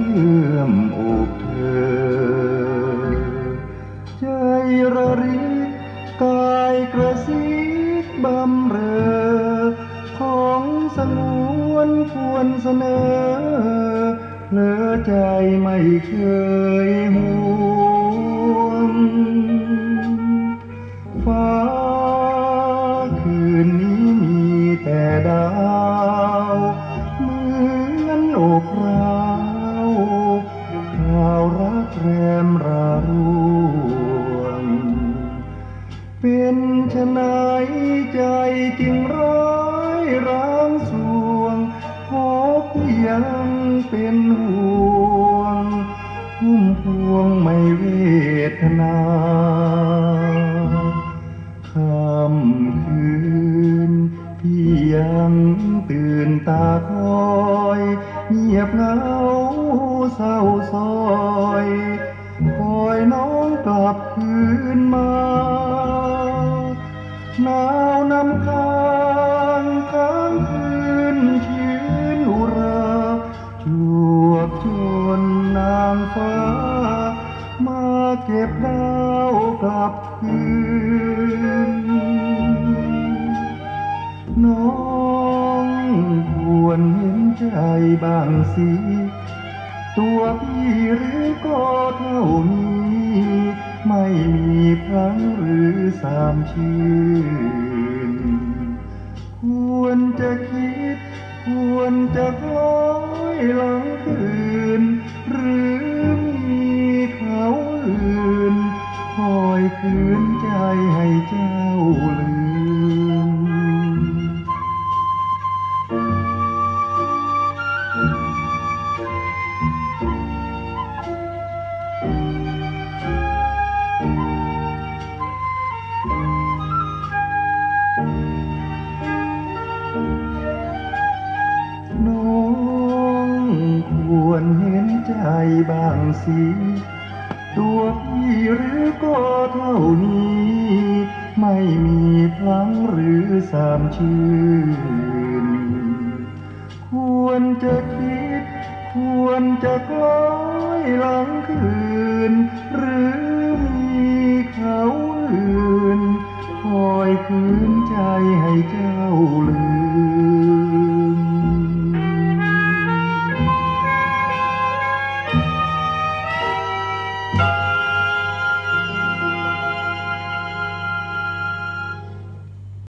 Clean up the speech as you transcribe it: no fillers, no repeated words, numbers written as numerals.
เอื้อมอกเธอใจระริกกายกระซิบบำเรอของสงวนควรเสนอเพลอใจไม่เคยห่วงฟ้าคืนนี้มีแต่ดาวเหมือนอกเราข่าวรักแรมระร่วงเป็นชะไหนใจจึงร้ายร้างสวงพบยังเป็นห่วงพุ่มพวงไม่เวทนาค่ำคืนพี่ยังตื่นตาคอยเงียบเหงาเศร้าซอยคอยน้องกลับคืนมาหนาวนำค้างค้างคืนชื้นอุราจวบจนนางฟ้ามาเก็บดาวกลับคืนน้องควรเห็นใจบ้างสิตัวพี่หรือก็เท่านี้ไม่มีพลังหรือสามชื่นควรจะคิดควรจะคอยหลังคืนหรือมีเขาอื่นคอยคืนใจให้เจ้าลืมน้องควรเห็นใจบ้างสิตัวพี่หรือก็เท่านี้ไม่มีพลังหรือสามชื่นควรจะคิดควรจะคล้อยหลังคืนหรือมีเขา